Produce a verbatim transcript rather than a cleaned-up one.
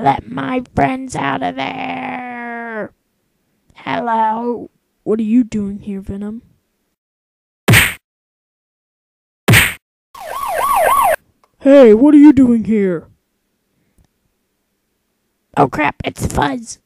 Let my friends out of there. Hello. What are you doing here, Venom? Hey, what are you doing here? Oh crap, it's Fuzz.